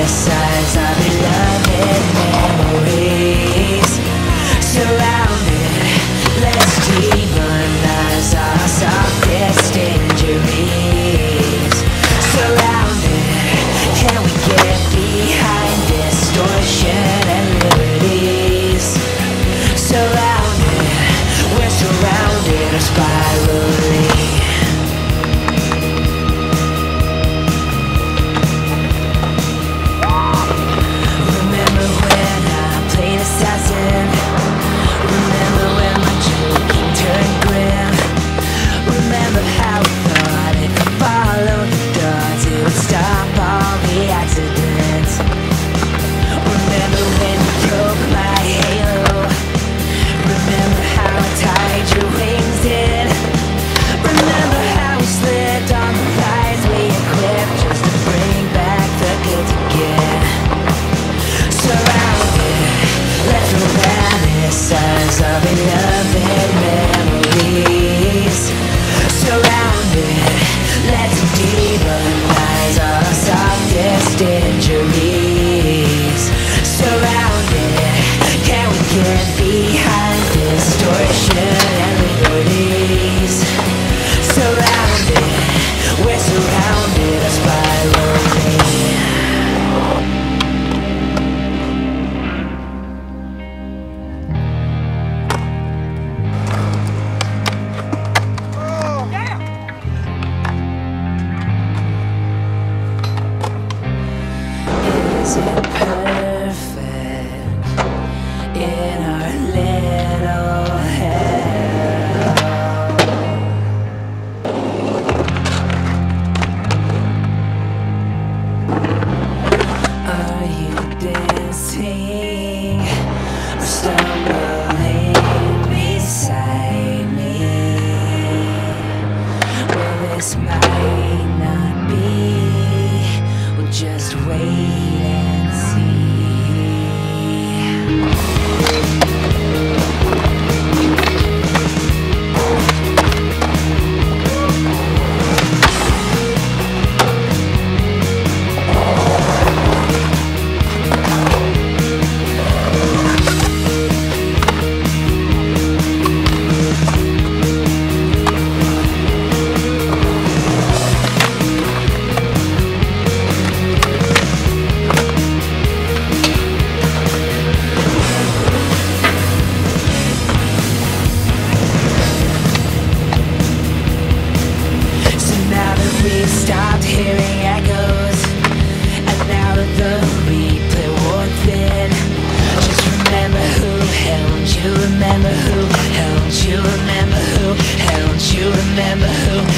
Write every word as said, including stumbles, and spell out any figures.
size of beloved memories. Surrounded, let's demonize our softest injuries. Surrounded, can we get behind distortion and liberties? Surrounded, we're surrounded or spiraling. Remember when I played assassin? Remember when my joking turned grim? Remember how we thought if we followed the dots it would stop all the accidents? Remember when you broke my halo? Remember how I tied your wings in? Remember how we slipped on the lies we equipped just to bring back the guilt again? Surrounded, let's romanticize our beloved memories. Surrounded, let's demonize our softest injuries. Surrounded, can we get behind distortion and liberties? Surrounded, we're surrounded or spiraling. Is it perfect in our little hell? Are you dancing or stumbling beside me? Well, this might not be. We'll just wait and see. We've stopped hearing echoes, and now that the replay wore thin, just remember who held you, remember who held you, remember who held you, remember who